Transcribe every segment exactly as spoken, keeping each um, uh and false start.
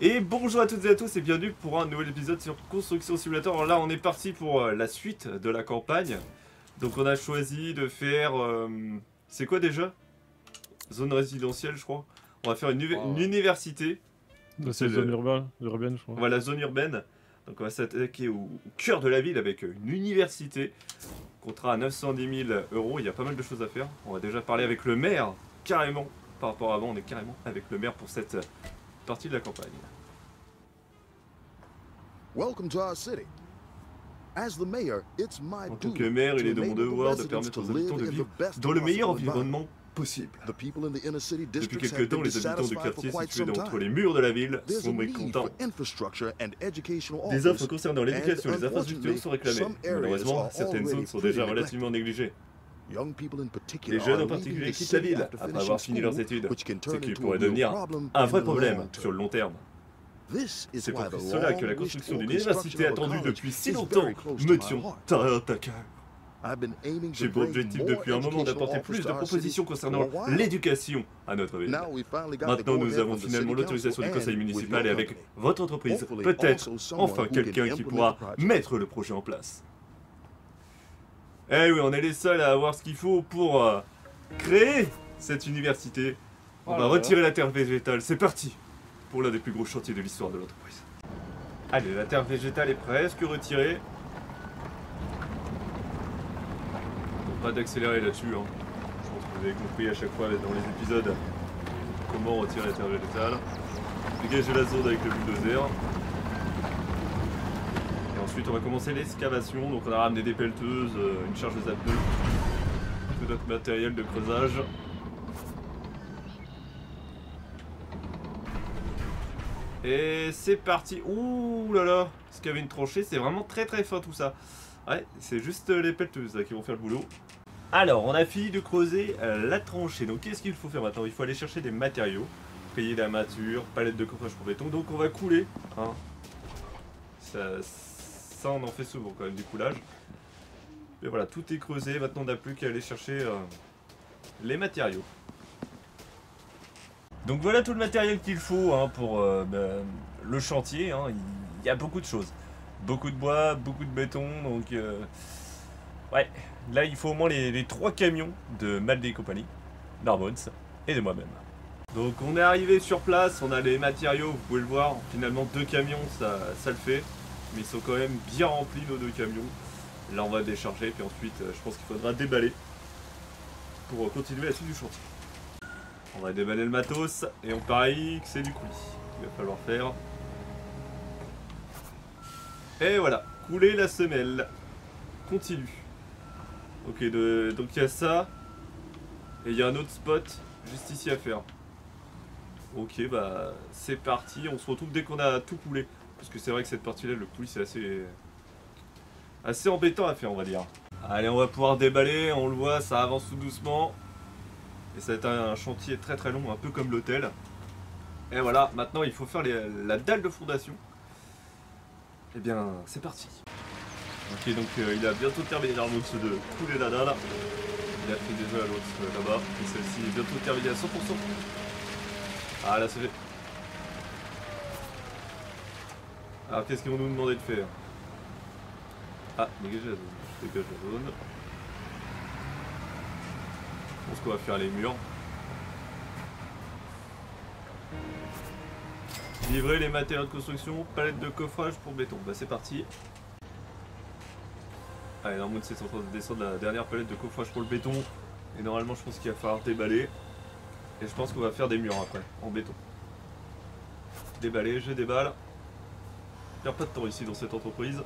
Et bonjour à toutes et à tous et bienvenue pour un nouvel épisode sur Construction Simulator. Alors là on est parti pour euh, la suite de la campagne. Donc on a choisi de faire... Euh, c'est quoi déjà? Zone résidentielle je crois. On va faire une, wow. une université. C'est zone urbaine, urbaine je crois. Voilà, zone urbaine. Donc on va s'attaquer au, au cœur de la ville avec une université. Contrat à neuf cent dix mille euros, il y a pas mal de choses à faire. On va déjà parler avec le maire, carrément. Par rapport à avant, on est carrément avec le maire pour cette partie de la campagne. Welcome to our city. As the mayor, it's my en tant que maire, il est de mon devoir de permettre aux habitants de vivre dans le meilleur environnement possible. Depuis quelques temps, les habitants du quartier situés entre les murs de la ville sont mécontents. Des offres concernant l'éducation et les infrastructures sont réclamées. Malheureusement, certaines zones sont déjà relativement négligées. Les jeunes en particulier quittent la ville après avoir fini leurs études, ce qui pourrait devenir un vrai problème sur le long terme. C'est pour cela que la construction d'une université attendue depuis si longtemps me tient à cœur. J'ai pour objectif depuis un moment d'apporter plus de propositions concernant l'éducation à notre ville. Maintenant, nous avons finalement l'autorisation du conseil municipal et avec votre entreprise, peut-être enfin quelqu'un qui pourra mettre le projet en place. Eh oui, on est les seuls à avoir ce qu'il faut pour euh, créer cette université. On va retirer la terre végétale, c'est parti pour l'un des plus gros chantiers de l'histoire de l'entreprise. Allez, la terre végétale est presque retirée. Bon, pas d'accélérer là-dessus, hein. Je pense que vous avez compris à chaque fois dans les épisodes comment retirer la terre végétale. Dégager la zone avec le bulldozer. Et ensuite on va commencer l'excavation, donc on a ramené des pelleteuses, une chargeuse à pneus, tout notre matériel de creusage. Et c'est parti. Ouh là là, ce qu'il y avait une tranchée, c'est vraiment très très fin tout ça. Ouais, c'est juste les pelleteuses là, qui vont faire le boulot. Alors, on a fini de creuser euh, la tranchée. Donc qu'est-ce qu'il faut faire maintenant? Il faut aller chercher des matériaux, payer d'armature, palette de coffrage pour béton. Donc on va couler. Hein. Ça, ça, on en fait souvent quand même du coulage. Et voilà, tout est creusé. Maintenant, on n'a plus qu'à aller chercher euh, les matériaux. Donc voilà tout le matériel qu'il faut hein, pour euh, bah, le chantier, hein. Il y a beaucoup de choses. Beaucoup de bois, beaucoup de béton, donc euh, ouais, là il faut au moins les, les trois camions de Madley et compagnie, d'Arbons et de moi-même. Donc on est arrivé sur place, on a les matériaux, vous pouvez le voir, finalement deux camions ça, ça le fait, mais ils sont quand même bien remplis nos deux camions. Là on va décharger, puis ensuite je pense qu'il faudra déballer pour continuer la suite du chantier. On va déballer le matos et on parie que c'est du coulis. Il va falloir faire. Et voilà, couler la semelle. Continue. Ok, de... donc il y a ça. Et il y a un autre spot juste ici à faire. Ok, bah c'est parti. On se retrouve dès qu'on a tout coulé. Parce que c'est vrai que cette partie-là, le coulis, c'est assez... assez embêtant à faire, on va dire. Allez, on va pouvoir déballer. On le voit, ça avance tout doucement. Et ça va être un chantier très très long, un peu comme l'hôtel. Et voilà, maintenant il faut faire les, la dalle de fondation. Et bien, c'est parti. Ok, donc euh, il a bientôt terminé l'Arnoux de couler la dalle. Il a fait déjà l'autre euh, là-bas. Et celle-ci est bientôt terminée à cent pour cent. Ah là, c'est fait. Alors, qu'est-ce qu'ils vont nous demander de faire? Ah, dégager la zone. Je dégage la zone. Je pense qu'on va faire les murs. Livrer les matériaux de construction, palette de coffrage pour béton. Bah c'est parti. Allez, normalement c'est en train de descendre la dernière palette de coffrage pour le béton. Et normalement je pense qu'il va falloir déballer. Et je pense qu'on va faire des murs après, en béton. Déballer, je déballe. Je perds pas de temps ici dans cette entreprise.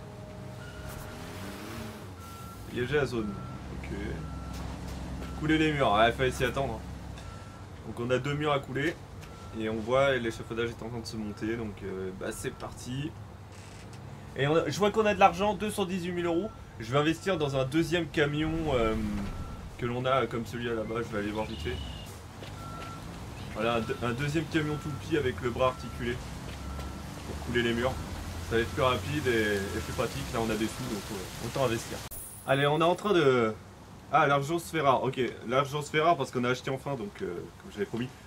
Dégager la zone. Ok. Couler les murs, il fallait s'y attendre. Donc on a deux murs à couler. Et on voit l'échafaudage est en train de se monter. Donc euh, bah c'est parti. Et on a, je vois qu'on a de l'argent, deux cent dix-huit mille euros. Je vais investir dans un deuxième camion euh, que l'on a comme celui là-bas. Je vais aller voir vite fait. Voilà, un, un deuxième camion tout petit avec le bras articulé. Pour couler les murs. Ça va être plus rapide et, et plus pratique. Là on a des sous donc euh, autant investir. Allez, on est en train de... Ah, l'argent se fait rare, ok. L'argent se fait rare parce qu'on a acheté enfin, donc, euh, comme j'avais promis,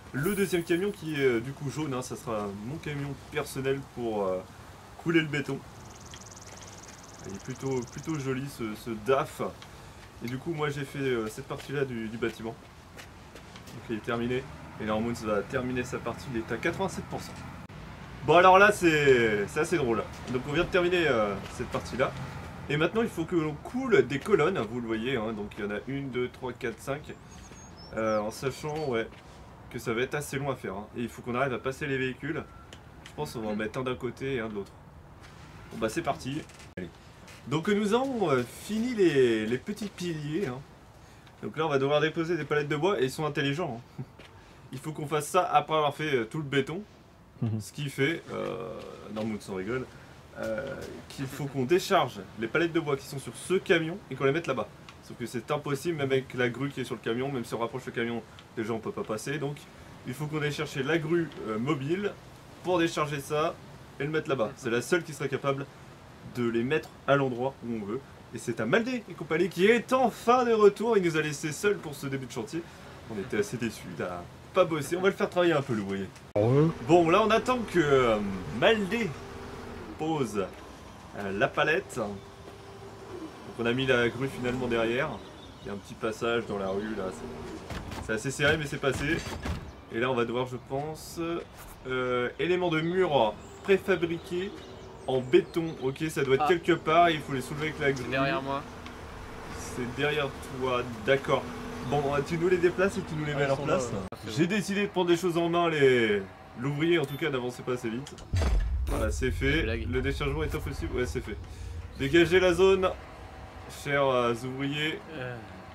le deuxième camion qui est euh, du coup jaune, hein, ça sera mon camion personnel pour euh, couler le béton. Il est plutôt, plutôt joli ce, ce D A F. Et du coup moi j'ai fait euh, cette partie là du, du bâtiment. Donc il est terminé. Et Normoons va terminer sa partie, il est à quatre-vingt-sept pour cent. Bon alors là c'est assez drôle. Donc on vient de terminer euh, cette partie là. Et maintenant il faut que l'on coule des colonnes, vous le voyez, hein, donc il y en a une, deux, trois, quatre, cinq. Euh, en sachant ouais, que ça va être assez long à faire. Hein. Et il faut qu'on arrive à passer les véhicules. Je pense qu'on va en mettre un d'un côté et un de l'autre. Bon bah c'est parti. Allez. Donc nous avons euh, fini les, les petits piliers. Hein. Donc là on va devoir déposer des palettes de bois et ils sont intelligents. Hein. Il faut qu'on fasse ça après avoir fait euh, tout le béton. Mmh. Ce qui fait, euh, Normoons s'en rigole, euh, qu'il faut qu'on décharge les palettes de bois qui sont sur ce camion et qu'on les mette là-bas. Sauf que c'est impossible, même avec la grue qui est sur le camion, même si on rapproche le camion, déjà on peut pas passer. Donc il faut qu'on aille chercher la grue euh, mobile pour décharger ça et le mettre là-bas. C'est la seule qui serait capable de les mettre à l'endroit où on veut. Et c'est un Maldé et compagnie qui est enfin de retour. Il nous a laissé seul pour ce début de chantier. On était assez déçus, il a pas bossé. On va le faire travailler un peu, le voyez. Ouais. Bon, là on attend que euh, Maldé pose euh, la palette. Donc on a mis la grue finalement derrière. Il y a un petit passage dans la rue là. C'est assez serré mais c'est passé. Et là on va devoir, je pense, euh, éléments de mur préfabriqués en béton. Ok, ça doit être ah. quelque part. Il faut les soulever avec la grue. C'est derrière moi. C'est derrière toi, d'accord. Bon, tu nous les déplaces et tu nous les mets à leur place. J'ai décidé de prendre des choses en main, les l'ouvrier en tout cas n'avançait pas assez vite. Voilà, c'est fait. Le déchargement est impossible. Ouais, c'est fait. Dégagez la zone, chers euh, ouvriers. Euh...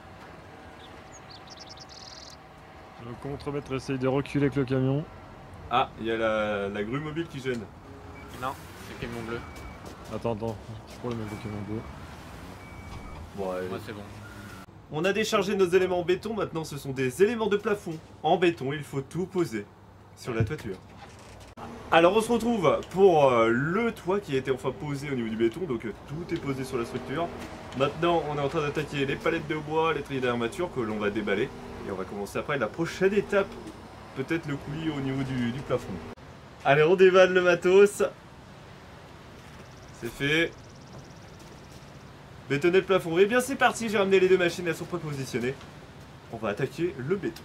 Le contremaître essaye de reculer avec le camion. Ah, il y a la, la grue mobile qui gêne. Non, c'est le camion bleu. Attends, attends, je prends le même camion bleu. Bon, allez. Ouais, c'est bon. On a déchargé nos éléments en béton, maintenant ce sont des éléments de plafond en béton, il faut tout poser sur la toiture. Alors on se retrouve pour euh, le toit qui a été enfin posé au niveau du béton, donc euh, tout est posé sur la structure. Maintenant on est en train d'attaquer les palettes de bois, les trilles d'armature que l'on va déballer. Et on va commencer après la prochaine étape, peut-être le coulis au niveau du, du plafond. Allez, on déballe le matos. C'est fait. Bétonner le plafond. Et bien c'est parti, j'ai ramené les deux machines, elles sont prépositionnées. On va attaquer le béton.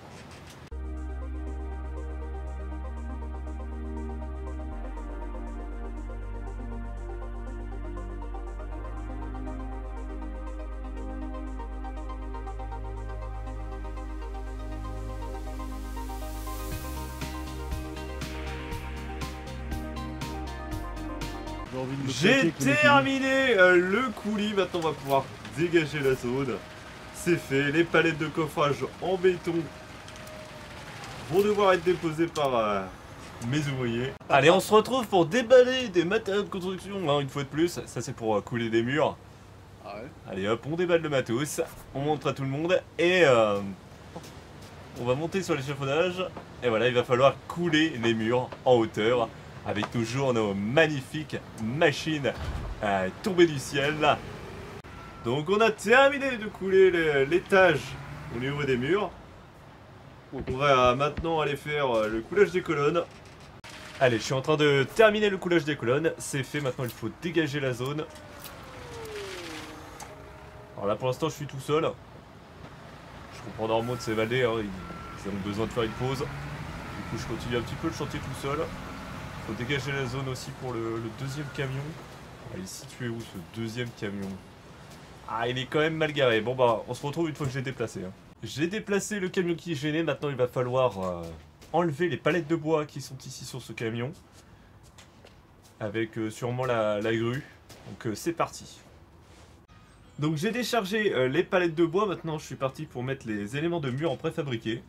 J'ai terminé euh, le coulis, maintenant on va pouvoir dégager la zone. C'est fait, les palettes de coffrage en béton vont devoir être déposées par euh, mes ouvriers. Allez, on se retrouve pour déballer des matériaux de construction, hein, une fois de plus. Ça c'est pour euh, couler des murs. Ah ouais. Allez hop, on déballe le matos, on montre à tout le monde et euh, on va monter sur l'échafaudage. Et voilà, il va falloir couler les murs en hauteur. Avec toujours nos magnifiques machines euh, tombées du ciel. Donc on a terminé de couler l'étage au niveau des murs. Donc on va maintenant aller faire le coulage des colonnes. Allez, je suis en train de terminer le coulage des colonnes. C'est fait, maintenant il faut dégager la zone. Alors là pour l'instant je suis tout seul. Je comprends Normoons c'est Maldé, hein, ils, ils ont besoin de faire une pause. Du coup je continue un petit peu le chantier tout seul. Faut dégager la zone aussi pour le, le deuxième camion. Il est situé où ce deuxième camion? Ah, il est quand même mal garé. Bon bah, on se retrouve une fois que j'ai déplacé. Hein. J'ai déplacé le camion qui est gêné. Maintenant, il va falloir euh, enlever les palettes de bois qui sont ici sur ce camion. Avec euh, sûrement la, la grue. Donc euh, c'est parti. Donc j'ai déchargé euh, les palettes de bois. Maintenant, je suis parti pour mettre les éléments de mur en préfabriqué.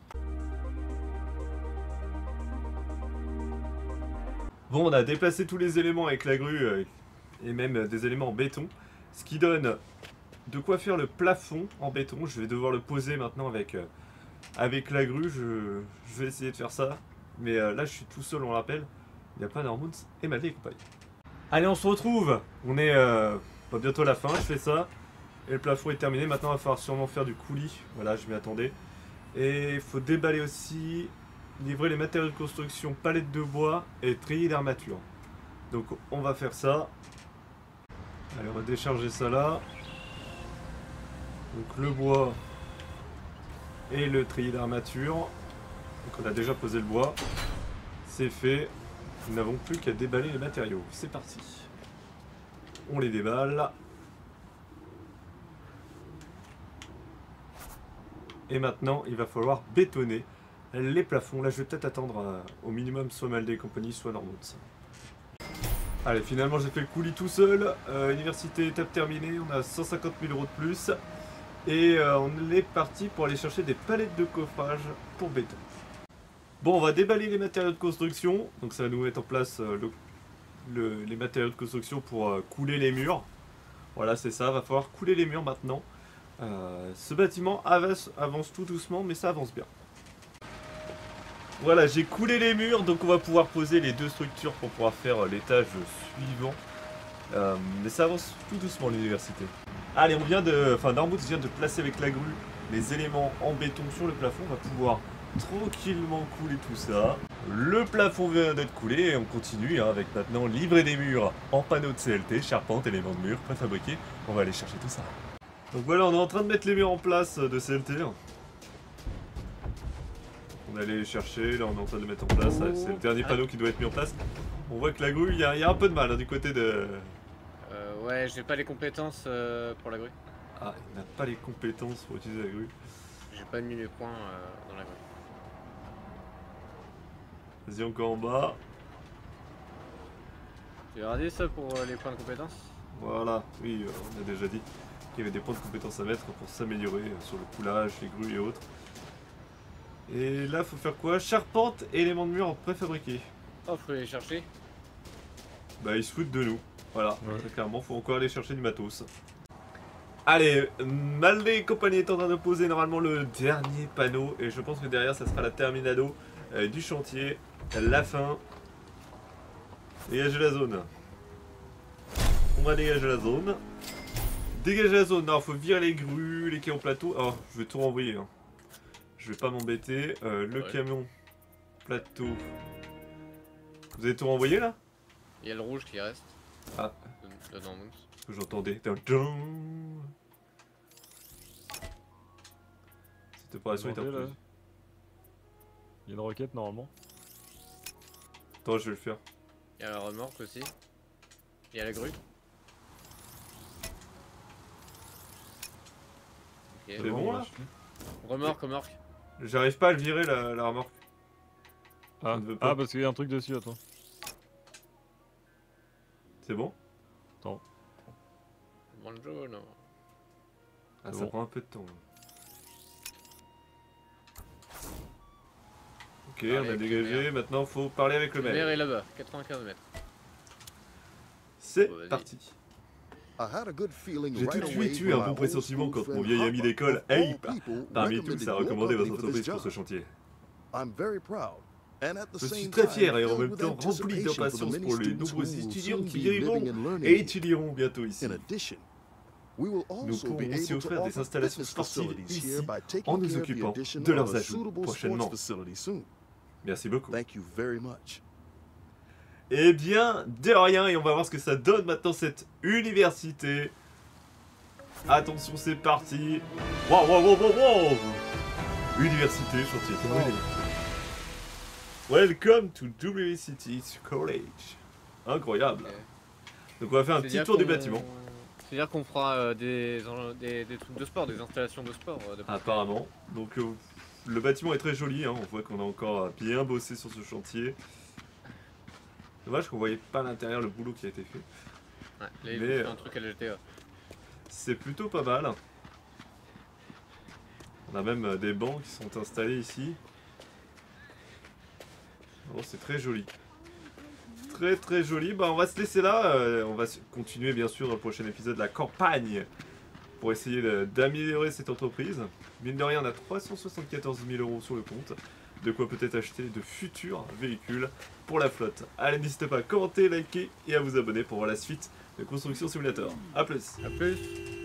Bon, on a déplacé tous les éléments avec la grue euh, et même euh, des éléments en béton. Ce qui donne de quoi faire le plafond en béton. Je vais devoir le poser maintenant avec, euh, avec la grue. Je, je vais essayer de faire ça. Mais euh, là, je suis tout seul, on le rappelle. Il n'y a pas Normoons et Maldé et compagnie. Allez, on se retrouve. On est euh, bah, bientôt à la fin. Je fais ça. Et le plafond est terminé. Maintenant, il va falloir sûrement faire du coulis. Voilà, je m'y attendais. Et il faut déballer aussi livrer les matériaux de construction, palettes de bois et treillis d'armature. Donc on va faire ça. Allez, on va décharger ça là. Donc le bois et le treillis d'armature. Donc on a déjà posé le bois. C'est fait. Nous n'avons plus qu'à déballer les matériaux. C'est parti. On les déballe. Et maintenant, il va falloir bétonner les plafonds. Là, je vais peut-être attendre euh, au minimum soit Maldé et compagnie, soit Normout. Allez, finalement, j'ai fait le coulis tout seul. Euh, université étape terminée. On a cent cinquante mille euros de plus. Et euh, on est parti pour aller chercher des palettes de coffrage pour béton. Bon, on va déballer les matériaux de construction. Donc, ça va nous mettre en place euh, le, le, les matériaux de construction pour euh, couler les murs. Voilà, c'est ça. Va falloir couler les murs maintenant. Euh, ce bâtiment avance, avance tout doucement, mais ça avance bien. Voilà, j'ai coulé les murs, donc on va pouvoir poser les deux structures pour pouvoir faire l'étage suivant. Euh, mais ça avance tout doucement l'université. Allez, on vient de... Enfin, Normout vient de placer avec la grue les éléments en béton sur le plafond. On va pouvoir tranquillement couler tout ça. Le plafond vient d'être coulé et on continue hein, avec maintenant livrer des murs en panneaux de C L T, charpente, éléments de mur préfabriqués. On va aller chercher tout ça. Donc voilà, on est en train de mettre les murs en place de C L T. On allait les chercher, là on est en train de les mettre en place. C'est le dernier panneau qui doit être mis en place. On voit que la grue, il y, y a un peu de mal hein, du côté de... Euh, ouais, j'ai pas les compétences euh, pour la grue. Ah, il n'a pas les compétences pour utiliser la grue. J'ai pas mis mes points euh, dans la grue. Vas-y, encore en bas. Tu as regardé ça pour euh, les points de compétences? Voilà, oui, euh, on a déjà dit qu'il y avait des points de compétences à mettre pour s'améliorer euh, sur le coulage, les grues et autres. Et là, faut faire quoi? Charpente et éléments de mur préfabriqués. Oh, faut les chercher. Bah, ils se foutent de nous. Voilà, Ouais. très clairement, faut encore aller chercher du matos. Allez, Maldé et compagnie est en train de poser normalement le dernier panneau. Et je pense que derrière, ça sera la terminado euh, du chantier. La fin. Dégager la zone. On va dégager la zone. Dégager la zone. Non, faut virer les grues, les quais en plateau. Oh, je vais tout renvoyer. Hein. Je vais pas m'embêter. Euh, le Ouais. camion plateau. Vous avez tout renvoyé là? Il y a le rouge qui reste. Ah, De, de Normout. ce que j'entendais. Dun, dun. Cette opération est Attendez, là. incluse. Il y a une roquette normalement. Attends, je vais le faire. Il y a la remorque aussi. Il y a la grue. Ok. C'est bon, là? Remorque, remorque. J'arrive pas à le virer la, la remorque. Ah, ne veut pas. ah parce qu'il y a un truc dessus, attends. C'est bon? Bonjour, non. Ah, C'est ça bon. prend un peu de temps. Ok, Parler on a avec le dégagé. maire. Maintenant, faut parler avec le Le maire maire. est là-bas, quatre-vingt-quinze mètres. C'est Bon, vas-y. parti. I had a good feeling J'ai right tout de away suite eu when un my bon old pressentiment school quand mon friend vieil ami Hopper, d'école, of all Ape, people, parmi tous, recommended a your recommandé company votre for this entreprise pour ce job. chantier. I'm very proud. And at the Je suis same très time, fier et en filled même with temps rempli anticipation for the d'impatience many pour les students nombreux who will étudiants soon qui be living vivront and learning et here. étudieront bientôt ici. In addition, we will Nous also be pourrons aussi able to offrir des offer installations fitness sportives facilities ici here by en taking nous care of the occupant addition de of leurs a ajouts suitable prochainement. sports facility soon. Merci beaucoup. Thank you very much. Eh bien, de rien, et on va voir ce que ça donne maintenant cette université. Attention, c'est parti. Waouh, waouh, waouh, waouh, waouh. Université, chantier terminé. Welcome to W City College. Incroyable. Ok. Donc on va faire un petit C'est-à-dire tour du qu'on- bâtiment. C'est-à-dire qu'on fera euh, des, des, des trucs de sport, des installations de sport. euh, de- Apparemment. Donc euh, le bâtiment est très joli, hein. On voit qu'on a encore bien bossé sur ce chantier. Dommage qu'on voyait pas à l'intérieur le boulot qui a été fait. Ouais, là, il Mais, faut faire euh, un truc à la G T A. C'est plutôt pas mal. On a même euh, des bancs qui sont installés ici. Oh, c'est très joli. Très très joli. Bah, on va se laisser là. Euh, on va s- continuer bien sûr dans le prochain épisode la campagne pour essayer de- d'améliorer cette entreprise. Mine de rien, on a trois cent soixante-quatorze mille euros sur le compte. De quoi peut-être acheter de futurs véhicules pour la flotte. Allez, n'hésitez pas à commenter, liker et à vous abonner pour voir la suite de Construction Simulator. A plus. A plus.